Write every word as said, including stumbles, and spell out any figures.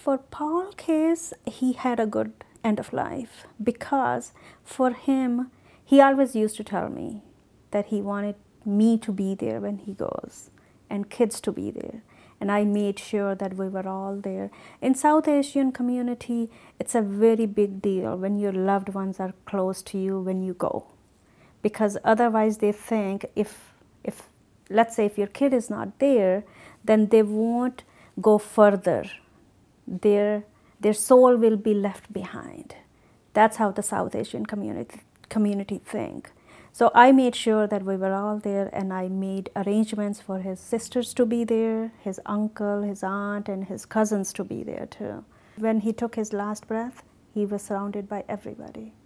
For Paul's case, he had a good end of life because for him, he always used to tell me that he wanted me to be there when he goes and kids to be there. And I made sure that we were all there. In South Asian community, it's a very big deal when your loved ones are close to you when you go. Because otherwise they think if, if let's say if your kid is not there, then they won't go further. Their, their soul will be left behind. That's how the South Asian community, community think. So I made sure that we were all there, and I made arrangements for his sisters to be there, his uncle, his aunt, and his cousins to be there too. When he took his last breath, he was surrounded by everybody.